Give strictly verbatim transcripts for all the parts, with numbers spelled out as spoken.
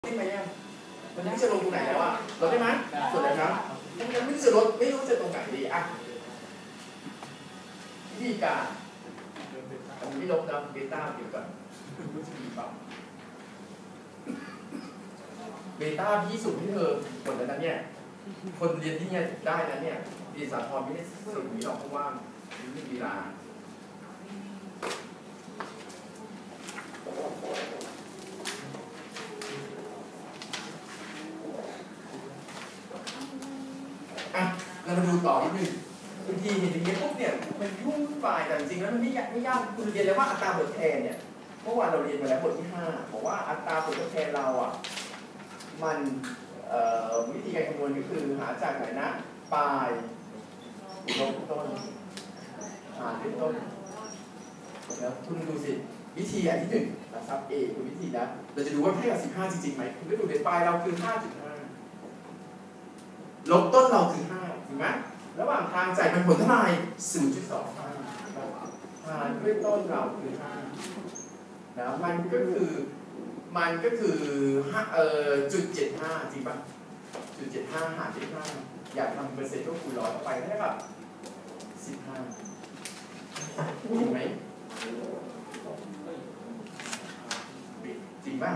ขึ้นไปยังมันไม่จะลงตรงไหนแล้วอ่ะลดได้ไหมส่วนไหนครับมันยังไม่รู้จะลดไม่รู้จะตรงไหนดีอ่ะวิธีการอันนี้ลบนะเบต้าเกี่ยวกับรู้สึกดีเปล่าเบต้าพี่สุดที่เธอคนนั้นเนี่ยคนเรียนที่เนี่ยได้นะเนี่ยเรียนสาธรไม่ได้สิ่งนี้หรอกเพราะว่าไม่มีเวลาอ่ะเรามาดูต่อนิดนึงบางทีเห็นอย่างเงี้ยปุ๊บเนี่ยมันยุ่งวุ่นวายแต่จริงๆแล้วมันไม่ยากไม่ยากคุณเรียนแล้วว่าอัตราผลแทนเนี่ยเมื่อวานเราเรียนมาแล้วบทที่ห้าบอกว่าอัตราผลแทนเราอ่ะมันวิธีการคำนวณก็คือหาจากไหนนะปลายลบต้นหารด้วยต้นแล้วคุณดูสิวิธีอันที่หนึ่งนะครับ A คือวิธีนะเราจะดูว่าเท่ากับสิบห้าจริงๆไหมคุณก็ดูในปลายเราคือ ห้าจุดห้า ลบต้นเราคือห้าถูกไหมระหว่างทางจ่ายเป็นผลเท่าไหร่ ศูนย์จุดสองห้า หารด้วยต้นเราคือห้านะมันก็คือมันก็คือเอ่อจุดเจ็ดห้าจริงป่ะจุดเจ็ดห้าหารด้วยห้าอยากทำเปอร์เซ็นต์ก็คูณร้อยเข้าไปได้แบบสิบห้าจริงไหมจริงป่ะ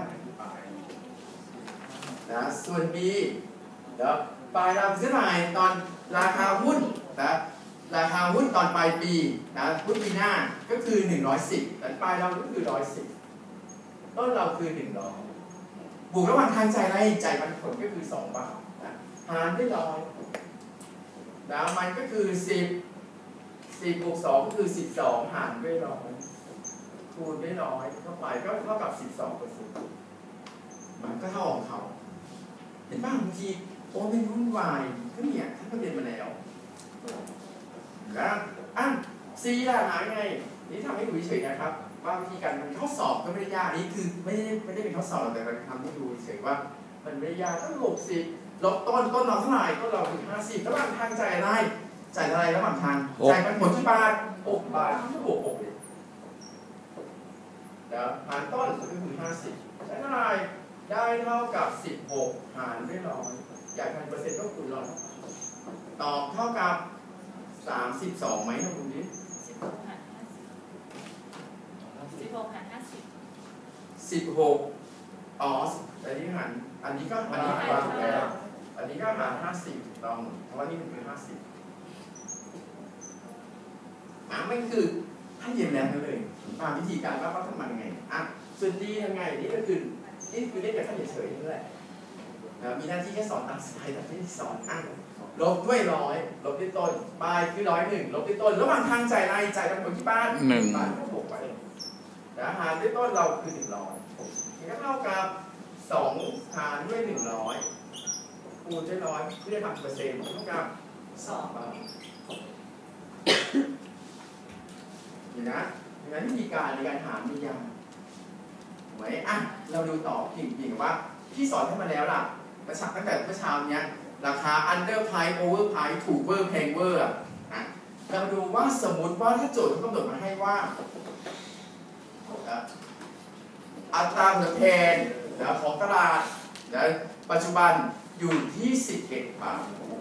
นะส่วน B เดี๋ยวปลายเราซื้อใหม่ตอนราคาหุ้นนะราคาหุ้นตอนปลายปีนะหุ้นปีหน้าก็คือหนึ่งร้อยสิบแต่ปลายเราก็คือหนึ่งร้อยสิบต้นเราคือหนึ่งร้อยบวกระหว่างทางจ่ายอะไรจ่ายปันผลก็คือสองบาทนะหารด้วยร้อยนะมันก็คือสิบ สิบบวกสองก็คือสิบสองหารด้วยร้อยคูณด้วยร้อยเข้าไปก็เท่ากับสิบสองเปอร์เซ็นต์มันก็เท่าของเขาเห็นป่ะบางทีโอ้เป็นวุ่นวายก็เนี่ยท่านก็เรียนมาแล้วแล้วอ่ะ C ล่ะหาไงนี่ทำให้ดูเฉยนะครับว่าวิธีการทำข้อสอบก็ไม่ได้ยากนี่คือไม่ได้ไม่ได้เป็นข้อสอบแต่เราทำให้ดูเฉยว่ามันไม่ได้ยากตั้งหกสิบลบต้นต้นเราเท่าไหร่ต้นเราคือห้าสิบระหว่างทางจ่ายอะไรจ่ายอะไรระหว่างทางจ่ายเป็นผลที่บาทหกบาทที่บวกหกเลยเดี๋ยวหารต้นก็คือห้าสิบใช้เท่าไหร่ได้เท่ากับสิบหกหารด้วยร้อยอยากทำเปอร์เซ็นต์ก็คูณร้อยตอบเท่ากับสามสิบสองไหมลองดูดิสิบหกหารห้าสิบสิบหกหารห้าสิบสิบหกอ๋ออันนี้หารอันนี้ก็อันนี้หารถูกแล้วอันนี้ก็หารห้าสิบถูกต้องเพราะว่านี่มันคือห้าสิบอ่ะไม่คือถ้าเย็นแล้วเลยตามวิธีการว่าเขาทำมันยังไงอ่ะส่วนดียังไงนี่ก็คือนี่คือเล่นแบบขั้นเฉยๆนี่แหละมีหน้าที่แค่สอนตามสไลด์แต่ไม่ได้สอนอ่ะลบด้วยร้อยลบด้วยต้นปลายคือร้อยหนึ่งลบด้วยต้นระหว่างทางจ่ายอะไรจ่ายเป็นผลที่บ้านหนึ่งบาทก็บวกไปแล้วหารด้วยต้นเราคือหนึ่งร้อยนี่ก็เท่ากับสองหารด้วยหนึ่งร้อยคูณด้วยร้อยเพื่อทำเปอร์เซ็นต์เท่ากับสองบาทนี่นะดังนั้นวิธีการในการหารมีอย่างไหมอ่ะเราดูต่อจริงๆว่าที่สอนให้มาแล้วล่ะเมื่อเช้าตั้งแต่เมื่อเช้าเนี้ยราคา under price over price ถูกเวอร์แพงเวอร์อ่ะเราดูว่าสมมติว่าถ้าโจทย์เขากำหนดมาให้ว่าอัตราผลแทนของตลาดปัจจุบันอยู่ที่สิบเอ็ดบาท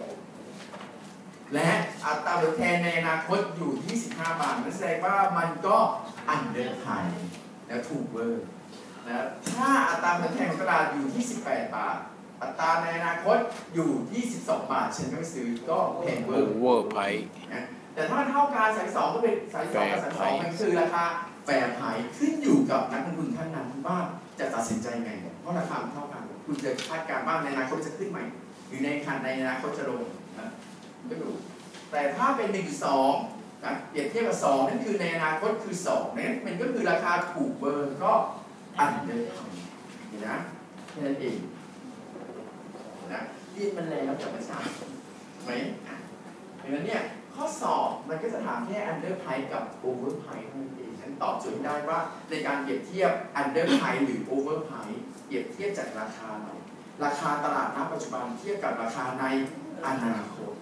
และอัตราผลแทนในอนาคตอยู่ที่สิบห้าบาทนั่นแสดงว่ามันก็ under price แล้วถูกเวอร์นะถ้าอัตราผลแทนของตลาดอยู่ที่สิบแปดบาทอัตราในอนาคตอยู่ที่สิบสองบาทฉันก็ไม่ซื้อก็แพงเวอร์เวอร์ไพนะแต่ถ้ามันเท่ากันสายสองก็เป็นสายสองกับสายสองมันคือราคาแฟร์ไพรซ์ขึ้นอยู่กับนักลงทุนท่านนั้นว่าจะตัดสินใจไงเพราะราคาเท่ากันคุณจะคาดการณ์ว่าในอนาคตจะขึ้นไหมหรือในคันในอนาคตจะลงนะก็ดูแต่ถ้าเป็นหนึ่งสองนะเปรียบเทียบกับสองนั่นคือในอนาคตคือสองนั่นมันก็คือราคาถูกเบอร์ก็อันเดิมนี่นะแค่นั้นเองนะเรียนมันแล้วจากประชาไหมดังนั้นเนี่ยข้อสอบมันก็จะถามแค่ under price กับ over price นั่นเองฉันตอบโจทย์ได้ว่าในการเปรียบเทียบ under price หรือ over price เปรียบเทียบจากราคาไหนราคาตลาดณปัจจุบันเทียบกับราคาในอนาคต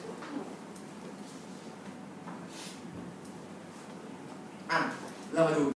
อ่ะเรามาดู